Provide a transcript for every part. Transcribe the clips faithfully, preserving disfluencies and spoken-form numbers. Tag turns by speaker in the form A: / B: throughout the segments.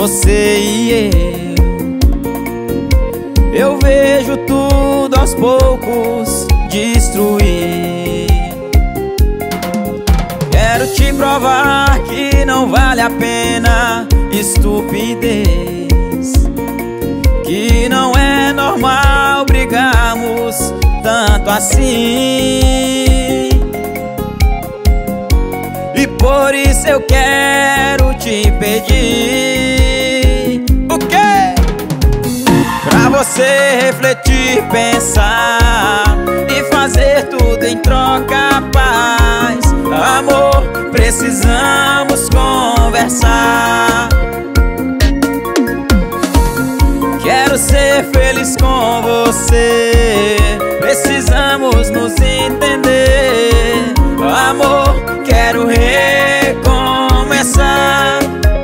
A: você e eu. Eu vejo tudo aos poucos destruir. Quero te provar que não vale a pena estupidez, que não é normal brigarmos tanto assim. E por isso eu quero te pedir o quê? Pra você refletir, pensar e fazer tudo em troca, paz. Amor, precisamos conversar. Quero ser feliz com você, precisamos nos entender. Amor, quero recomeçar.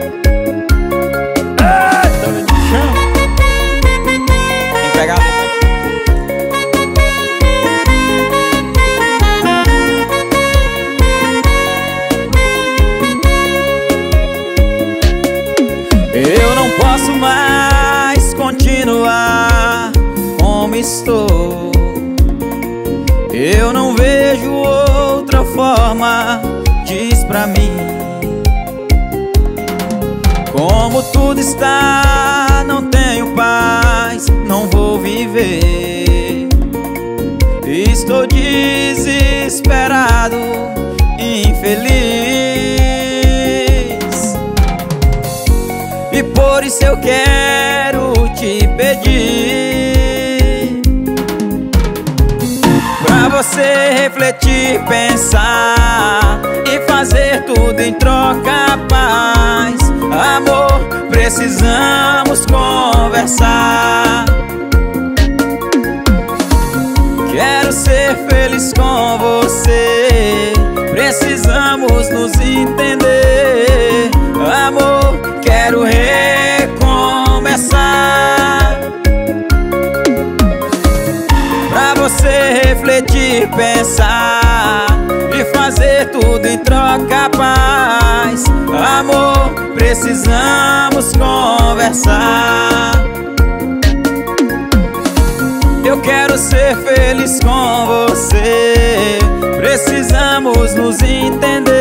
A: Ah, tô no chão. Tem que pegar, tem que pegar. Eu não posso mais continuar como estou. Eu não vejo outra forma, diz pra mim. Como tudo está, não tenho paz, não vou viver. Estou desesperado, infeliz. E por isso eu quero te pedir pra você refletir, pensar e fazer tudo em troca, paz. Amor, precisamos conversar. Quero ser feliz com você, precisamos nos entender. Amor, quero recomeçar. Pra você refletir, pensar e fazer tudo em troca, paz. Amor, precisamos conversar. Eu quero ser feliz com você, precisamos nos entender.